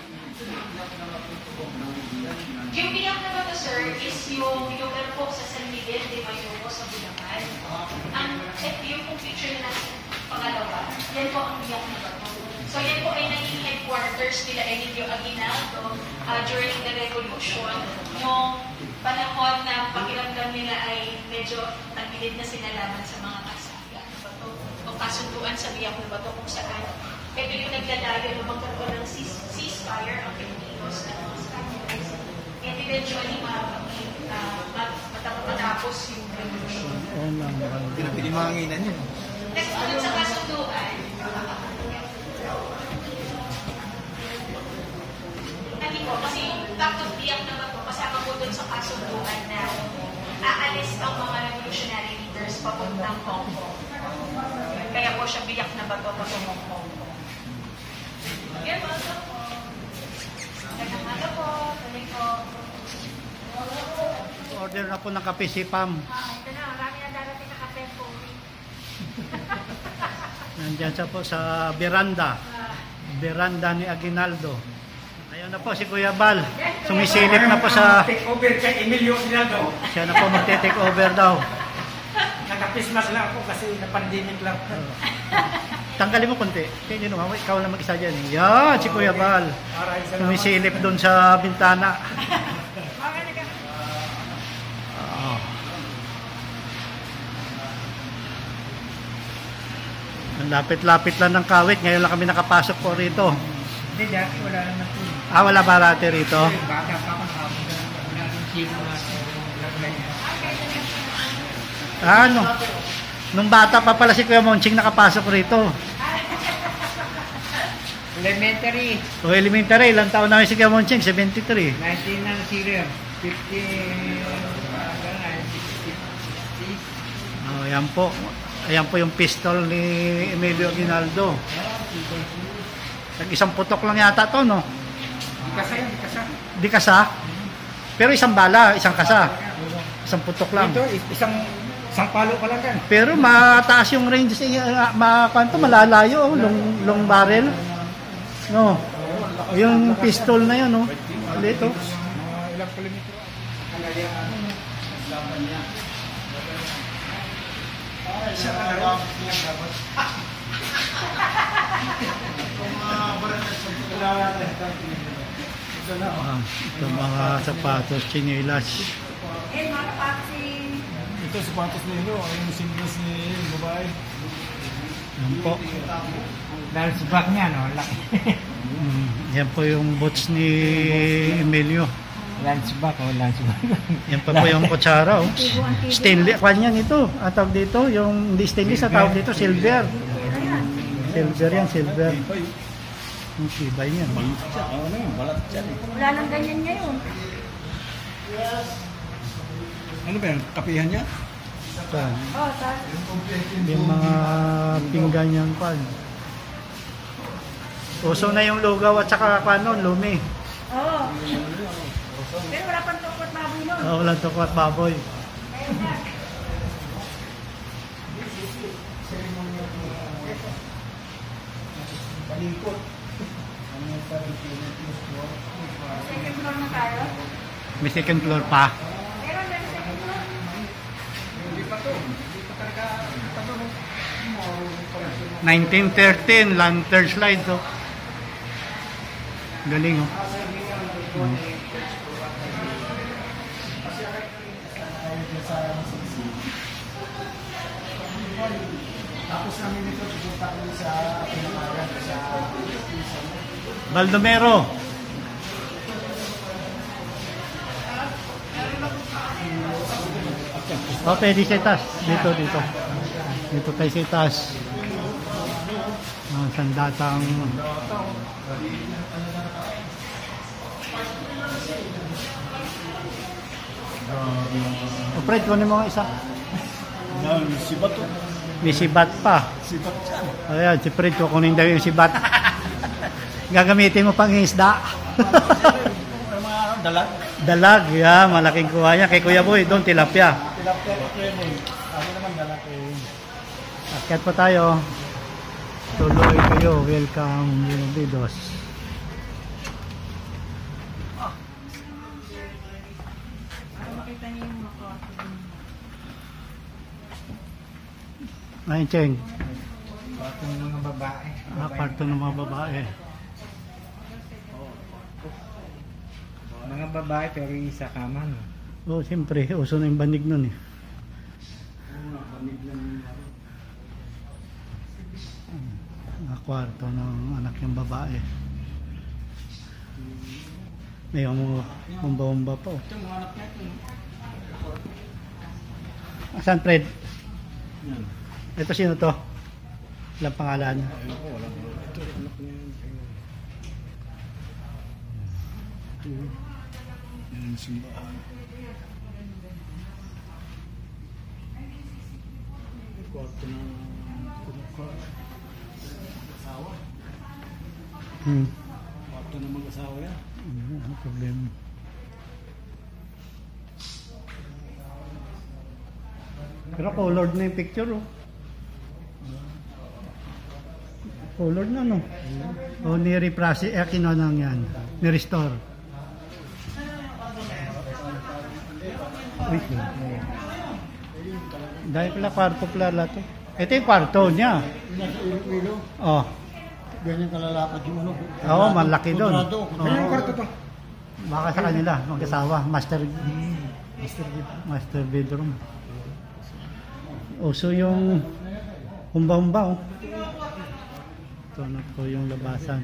Yung bilang na ba sir, is yung lugar po sa San Miguel de Mayo sa Bulacan. Ang eh, yung pong picture na nasa pangalawa, yan po ang biyak na ba. So yan po ay naging headquarters nila Emilio Aguinaldo uh, during the Revolution. Yung panahon na pakiramdam nila ay medyo tagilid na sila laban sa mga kasabihan na ba ito. O kasunduan sa biyak na ba ito kung saan. Ito yung nagdadayo na magkaroon ng cease- ceasefire ang Pilipinos na mga Spaniards. And eventually, ma- uh, mat- matapos yung revolution. Pinamanginan yun. Next, ulit sa kasunduan, hindi po, kasi bakit biyak naman po, kasama po dun sa kasunduan na aalis ang mga revolutionary leaders papuntang Hong Kong. Kaya po siya biyak na bato patungong Hong Kong. Yan po. Nagkakala po, tuloy po. Order na po ng kape si Pam. Ah, ito na, marami na darating na kape po. Nandiyan siya po sa veranda. Veranda ni Aguinaldo. Ayun na po si Kuya Bal. Sumisilip na po sa... Take over kay Emilio Aguinaldo. Siya na po magte-take over daw. Naka-Christmas lang ako kasi na-pandemic lang. Tanggalin mo konti. Kaya yun, ikaw lang mag-isa dyan. Yan, si Kuya Bal. Maraming salamat. Sumisilip doon sa bintana. Oh. Ang lapit-lapit lang ng kawit. Ngayon lang kami nakapasok po rito. Hindi, dati wala naman ito. Ah, wala ba rati rito? Bata pa ako sa ako. Wala rin sino na lagay niya. Ano? Nung bata pa pala si Kuya Monching nakapasok rito. Elementary, O elementary, ilang taon na si Kuya Monching? seventy-three. nineteen ng serial, fifty, Oh, yan po. Ayan po yung pistol ni Emilio Aguinaldo. Nag-isang putok lang yata to, no? Di kasa yan, di kasa. Di kasa. Pero isang bala, isang kasa. Isang putok lang. Ito, isang, isang palo pa lang yan. Pero mataas yung range, uh, ma, kwanto, malalayo, oh, long, long barrel. No. Yung pistol na yun, no? Dito. Mga ilang kilometro. Ah, ito mga sapatos, chinelas. Eh, mga kapatsi. Ito sapatos nilo, yung singles ni babae. Yan po. Dahil sa back niya, no? Laki. Mm, yan po yung boots ni Emilio. Lance back, o lance back. Yan pa po yung kutsara. Oh. Stainless. Kwan yan ito. Ang tawag dito, yung hindi stainless, ang tawag dito, silver. Silver yan, silver. Ang tibay yan. Wala nang ganyan ngayon. Ano ba yan? Kapihan niya? Ito. Oh, sa Yung mga pinggan yan pa. Uso na yung lugaw at saka ano, lumi. Oo. Pero wala pang tukot baboy nun. Oh, walang tuko at baboy. Ayun na. Second floor na tayo. May second floor pa. Meron na yung second floor. nineteen thirteen, lantern slide. Oh. Galing, oh. Hmm. Tapos namin ito, pupunta ko sa pinakaran sa Baldomero. Oh, pwede sa taas. Dito, dito. Dito tayo sa itaas. Ang sandatang o Fred, kunin mo nga isa. Sibat to. May sibat pa. Sibat siya. Ayan, si Fred, kukunin daw yung sibat. Gagamitin mo pang isda. Mga dalag. Dalag, yeah, malaking kuha niya. Kay Kuya Boy, doon tilapia. Tilapia ko Kuya Boy. Ako naman dalag eh. Akyat pa tayo. Tuloy kayo. Welcome, bienvenidos. Ayun, Cheng. Kwarto ng mga babae. Ah, kwarto ng mga babae. Mga babae pero yung isa kama no. Oh, siyempre. Uso na yung banig nun eh. Ah, kwarto ng anak yung babae. May mga umba-umba pa oh. Asan, Fred? Ito sino to? Walang pangalan. Yan simbahan. Kwarto ng asawa. Hmm. Kwarto ng mag-asawa yan. Ano problema? Pero colored na yung picture oh. Colored na no? O ni-reprocess, eh kino nang yan. Ni-restore. Uy. Dahil pala kwarto pala lahat to. Ito yung kwarto niya. Nasa ilo-ilo. Oh. Ganyan kalalakad yung ano. Oo, malaki doon. Kudrado. Ganyan yung kwarto to. Baka sa kanila, mag-asawa, master master master bedroom. Uso yung humba-humba oh. Ito na po yung labasan.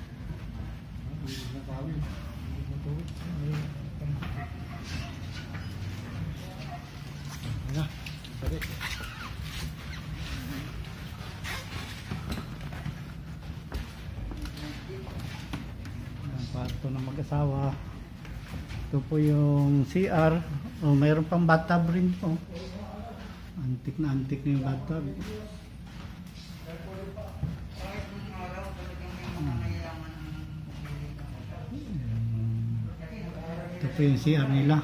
Ang kwarto ng mag-asawa. Ito po yung C R. Oh, mayroon pang bathtub rin po. Antik na antik na yung bathtub. Ito po yung C R nila.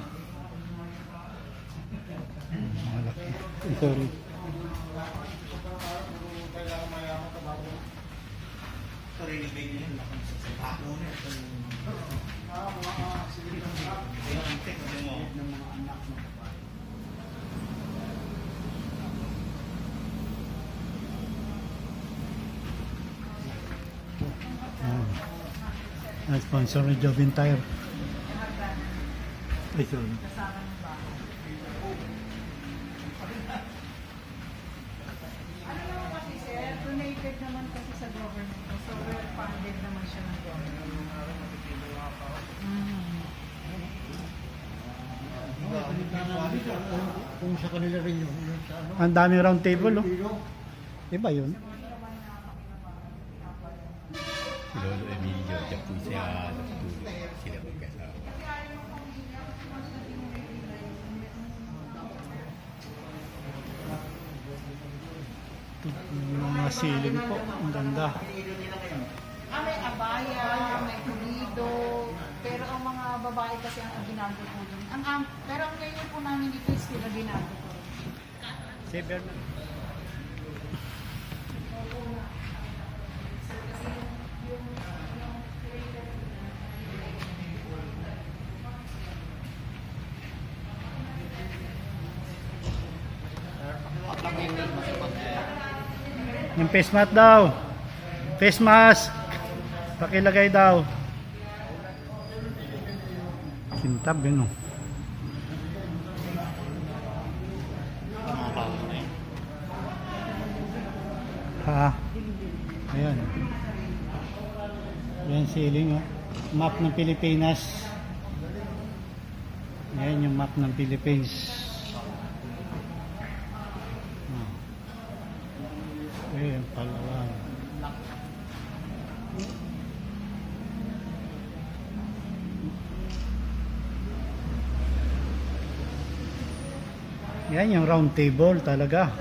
Malaki. Ito rin. Ah, sponsor ni Jovin Tire. Ito. Donated naman kasi sa government. So, well funded naman siya ng government. Kung sa kanila rin yun. Ang daming round table oh. Iba yun. Si Lolo Emilio, dyan po siya natutulog sila magkasama. Yung mga ceiling po, ang ganda. Ah, may abaya, may pulido, pero ang mga babae kasi ang ginagawa po dun. Ang, ang, pero ang ngayon po namin dito is sila ginagawa po. Si Bernard. Yung face mask daw. Face mask. Pakilagay daw. Kintab yun oh. Ha. Ayan. Ayan ceiling oh. Map ng Pilipinas. Ayan yung map ng Philippines. Ayun, Palawan. Yan yung round table talaga.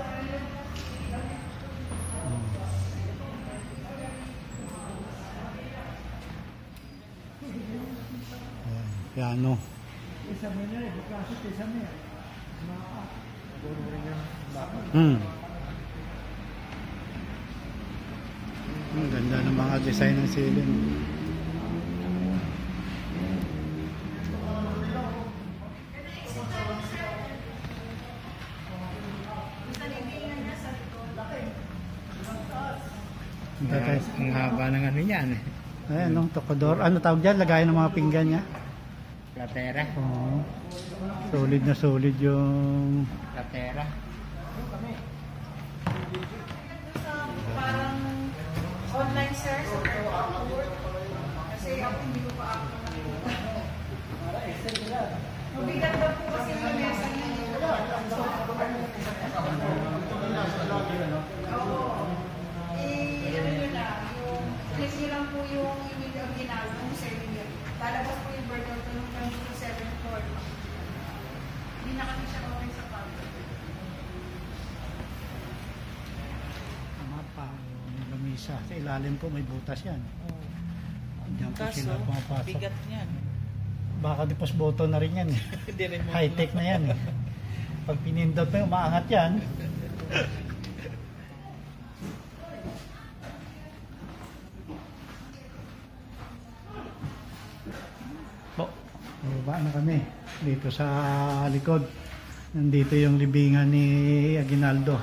Ayan, piano. Hmm. Ang ganda ng mga design ng ceiling. Ang haba ng ano yan. Ayan, no, tokador. Ano tawag dyan? Lagayan ng mga pinggan niya. Platera. Oo. Solid na solid yung... Platera. Parang online sir, so kasi ako hindi ko pa ako. Mabigat daw po kasi yung mesa niya. Oo. Eh, ano yun na, yung place nyo lang po yung email ang ginagawa ng seven year. Talabas po yung bird out ng kami sa seventh floor. Hindi na kami siya okay sa pag. Mapa, may lamisa. Sa ilalim po may butas yan. Diyan po sila pumapasok. Bigat niyan. Baka di post button na rin yan. High tech na yan. Pag pinindot mo, umaangat yan. Po, baba na kami. Dito sa likod. Nandito yung libingan ni Aguinaldo.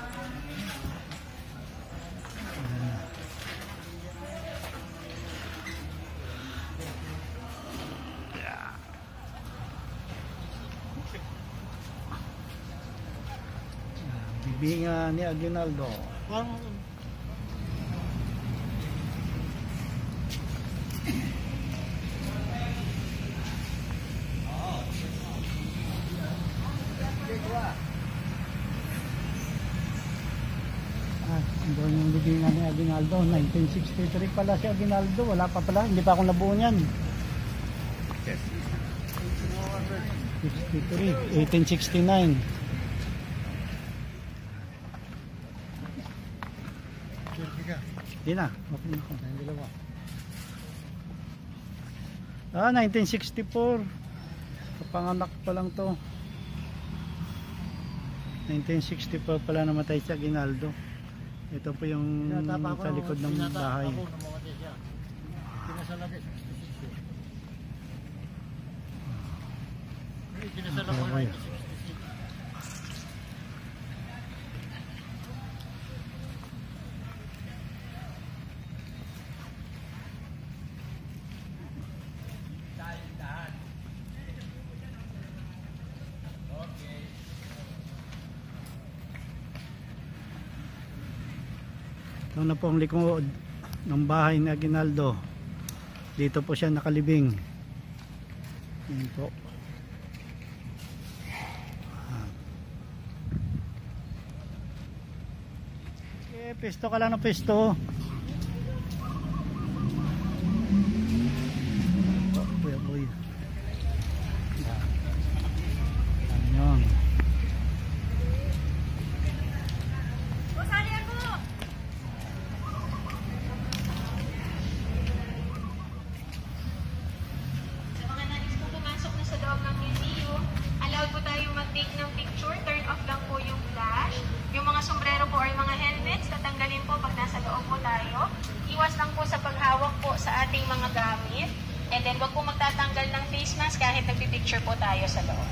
Libingan ni Aguinaldo. Ah, doon yung libingan ni Aguinaldo. nineteen sixty-three pala si Aguinaldo. Wala pa pala. Hindi pa ako nabuo niyan. sixty-three. eighteen sixty-nine. Hindi na. Okay na ako. Tayong dalawa. Ah, nineteen sixty-four. Kapanganak pa lang to. nineteen sixty-four pala namatay si Aguinaldo. Ito po yung sa likod ng bahay. Okay. Ito na po ang likod ng bahay ni Aguinaldo. Dito po siya nakalibing. Yan po. Okay, pisto ka lang ng pisto. Oh, kuya boy. Yan. Take ng picture, turn off lang po yung flash. Yung mga sombrero po or mga helmets, tatanggalin po pag nasa loob po tayo. Iwas lang po sa paghawak po sa ating mga gamit. And then wag po magtatanggal ng face mask kahit nagpipicture po tayo sa loob.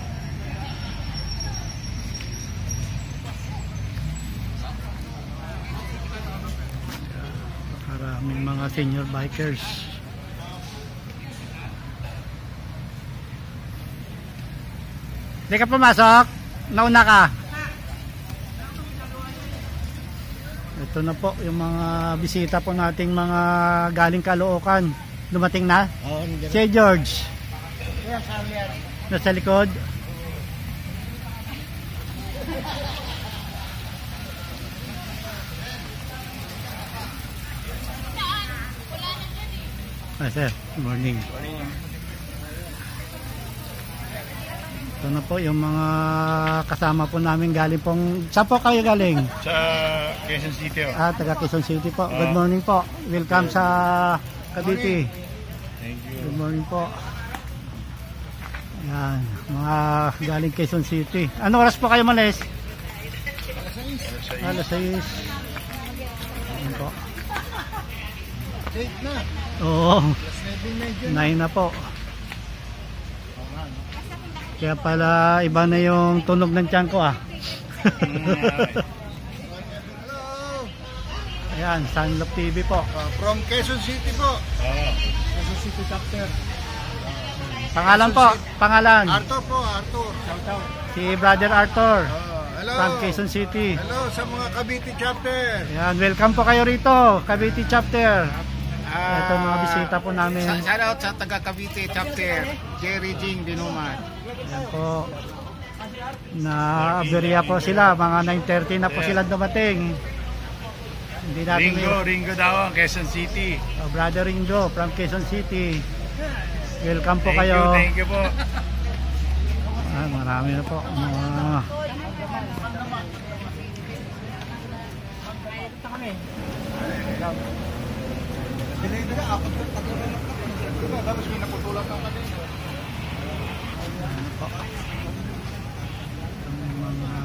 Maraming mga senior bikers. Hindi ka pumasok? Nauna ka? Ito na po yung mga bisita po nating mga galing Caloocan. Dumating na? Oo, Si George. Nasa likod. Hi sir, good morning. Ito na po yung mga kasama po namin galing pong... Saan po kayo galing? Sa Quezon City. Oh. Ah, taga Quezon City po. Good Uh, morning po. Welcome sa Cavite. Thank you. Good morning po. Yan, mga galing Quezon City. Ano oras po kayo malis? Alas sais. Ayan po. eight na. Oo, seven medyo. nine na po. Kaya pala iba na yung tunog ng tiyan ko ah. Ayan, Sunlock T V po. Uh, from Quezon City po. Ah. Quezon City chapter. Pangalan po, pangalan. Arthur po, Arthur. Shout out. Si Brother Arthur Uh, hello. from Quezon City. Hello sa mga Cavite chapter. Ayan, welcome po kayo rito, Cavite chapter. Ah, Ito mga bisita po namin. Shout out sa taga Cavite chapter. Jerry Jing Dinuman. Ayan po. Na-aberya po sila, mga nine thirty na po sila dumating. Hindi natin Ringo, Ringo daw ang Quezon City. Oh, Brother Ringo from Quezon City. Welcome po Thank kayo. you, thank you po. Ah, marami na po. Mga... mga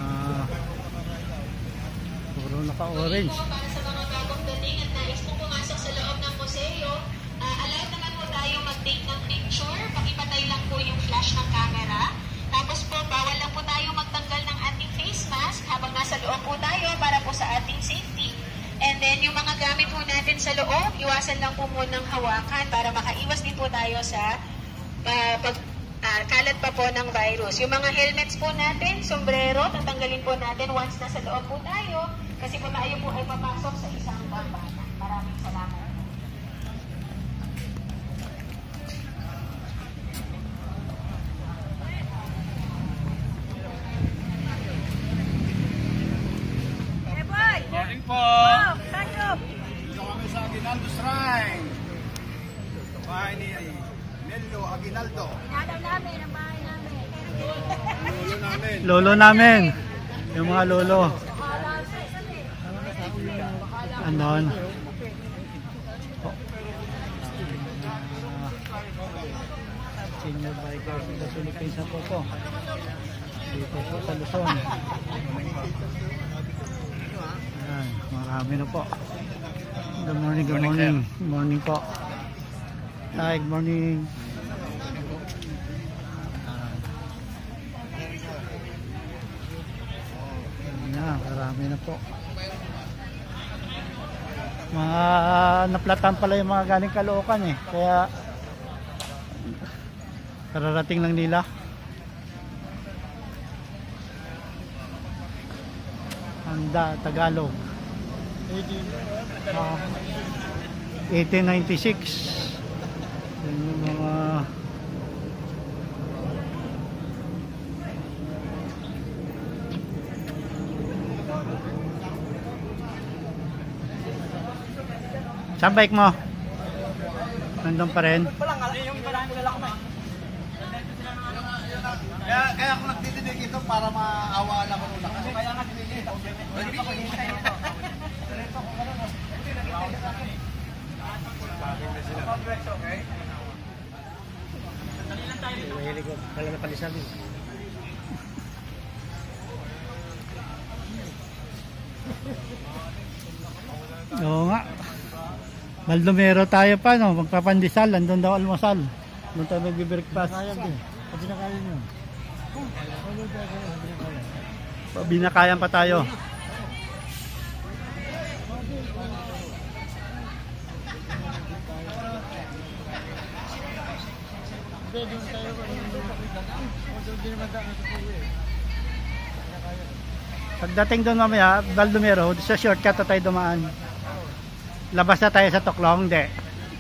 puro naka-orange. Para sa mga bagong dating at nais po pumasok sa loob ng museo, uh, allowed naman po tayo mag-take ng picture. Pakipatay lang po yung flash ng camera. Tapos po, bawal lang po tayo magtanggal ng ating face mask habang nasa loob po tayo para po sa ating safety. And then, yung mga gamit po natin sa loob, iwasan lang po munang hawakan para makaiwas din po tayo sa uh, pag, uh, kalat pa po ng virus. Yung mga helmets po natin, sombrero, tatanggalin po natin once nasa loob po tayo kasi po tayo po ay papasok sa isang bambana. Maraming salamat. Morning po. Dito kami sa Aguinaldo Shrine. Bahay ni Nelio Aguinaldo. Pinalaw namin ang bahay namin. Lolo namin. Lolo namin. Yung mga lolo. Anon. Senior bikers sa Philippines na po po. Dito po sa Luzon. Ayan, marami na po. Good morning, good morning. Good morning po. Hi, good morning. Ayan na, marami na po. Mga naplatan pala yung mga galing Caloocan eh. Kaya kararating lang nila. Handa, Tagalog. Uh, eighteen ninety-six. Yan yung mga saan bike mo? Nandun pa rin? Kaya, kaya ako nagtitinig ito para maawaan ako nila. Kasi kaya nga titinig. Oo nga. Baldomero tayo pa, no? Magpapandisal, andun daw almusal. Doon tayo magbe-breakfast. Pag kinakain nyo. Binakayan pa tayo. Pagdating doon mamaya, Baldomero, sa shortcut na tayo dumaan. Labas na tayo sa Toklong, hindi.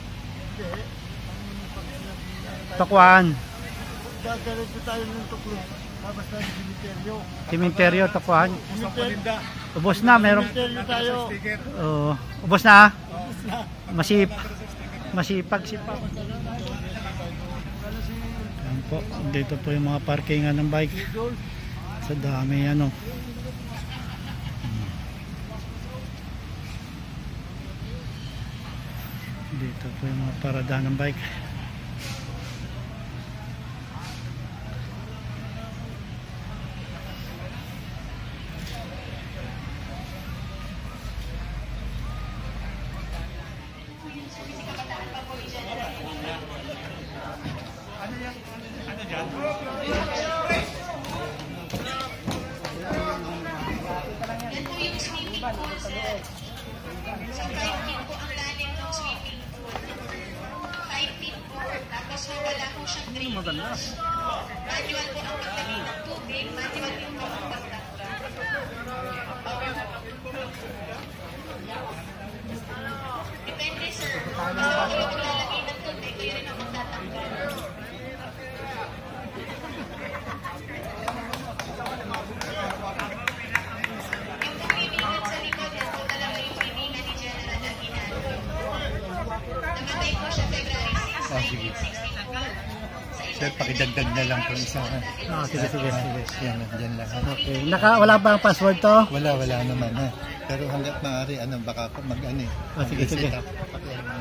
Tokwan. Dadalit tayo ng Toklong. Labas tayo ng Cementerio. Cementerio, Tokwan. Cementerio. Ubos na, meron. Cementerio tayo. Oo. Ubos na. Masip. Masipag si Papa. Ayan po, dito po yung mga parkingan ng bike. Sa dami ano. Dito po yung mga parada ng bike. Yan po yung swimming pool, sir. So, five feet po ang lalim ng swimming pool. five feet po. Tapos wala po siyang drainage. Manual po ang pagdating ng tubig. Manual din po ang pagtakda. Depende, sir. Basta po yung maglalagay ng tubig, kayo rin ang magtatanggal. Oh, sige. Sir, pakidagdag na lang kung isa. Ah, sige, sige, sige. Yan, dyan lang. Okay. Naka, wala bang password to? Wala, wala naman ha. Pero hanggat maaari, ano, baka mag-ano eh. Ah, sige, sige. Set up. Pakialam mo.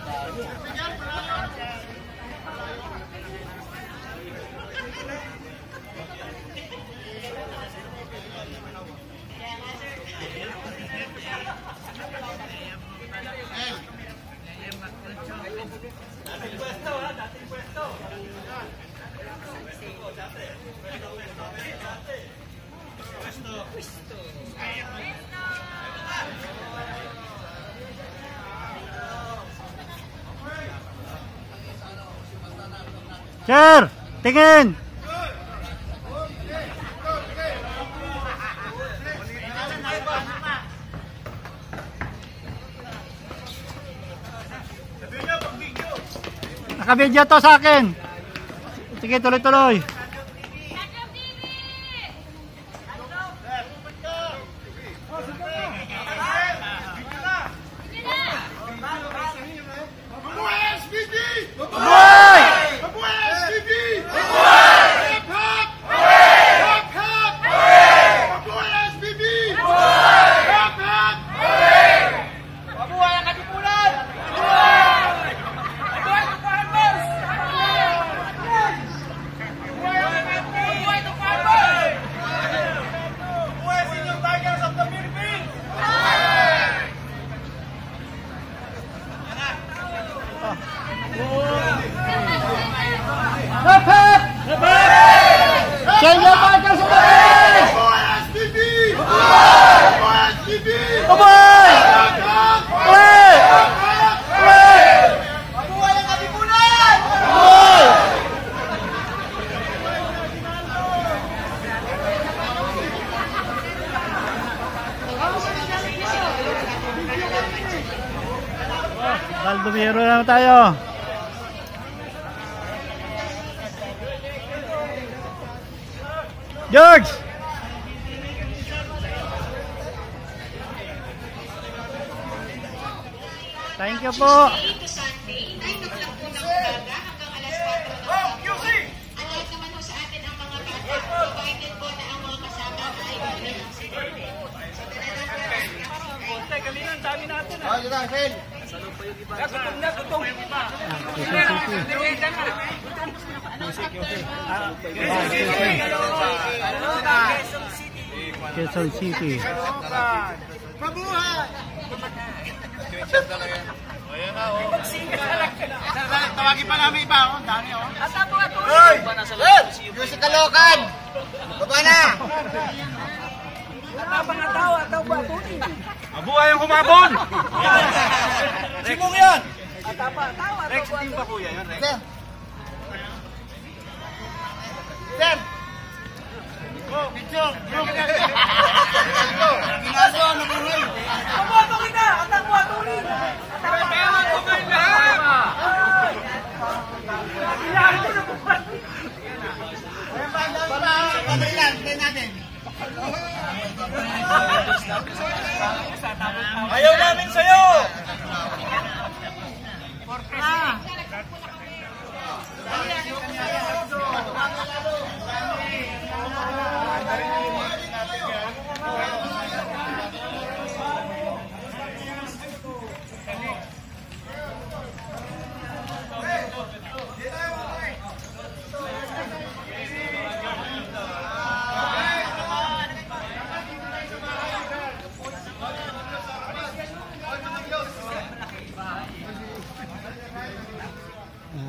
Sir, tingin! Naka-video to sa akin. Sige, tuloy-tuloy. Baldumiro na tayo. George! Thank you po. Sunday to Sunday, nine o'clock po ng umaga hanggang alas kwatro ng umaga. Ang lahat naman po sa atin ang mga bata, provided po na ang mga kasama ay wala ng security. So, talagang Quezon City. Mabuhay! Tawagin pa namin iba, oh. Dami, oh. Hoy! Hoy! Yung si Kalokan! Baba na! Atapang ataw, ataw ba? Mabuhay ang humabon! Simong yan! Rex team ba kuya yun, Rex? Sir! Sir! Oh, picture! Ginagawa na po rin! Pabuhato kita! Atak mo atuloy! Kailangan ko kayo lahat! Kailangan ko na po ba? Pabay lang, tayo natin! Ayaw namin sa'yo!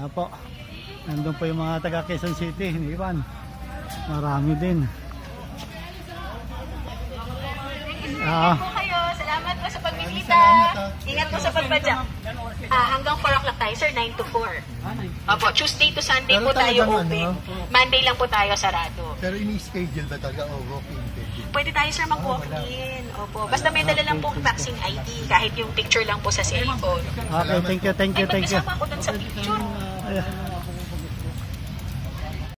Apo. Nandun po yung mga taga Quezon City, ni Ivan. Marami din. Ah. po kayo. Salamat po sa pagbibita. Ingat po sa pagbadyak. Ah, hanggang four o'clock tayo, sir, nine to four. Opo, Tuesday to Sunday Pero po tayo talagang open. ano? Monday lang po tayo sarado. Pero ini-schedule ba talaga o walk-in? Pwede tayo, sir, mag-walk-in. Opo. Basta may dala lang pong vaccine I D, kahit yung picture lang po sa cellphone. Okay, thank you, thank you, Ay, thank you. magkasama ako dun sa picture. Ayan.